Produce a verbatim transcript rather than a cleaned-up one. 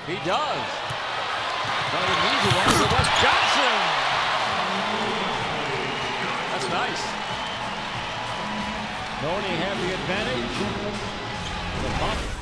He does. One of the easy ones for Wesley Johnson. That's nice. Tony have the advantage. The bump.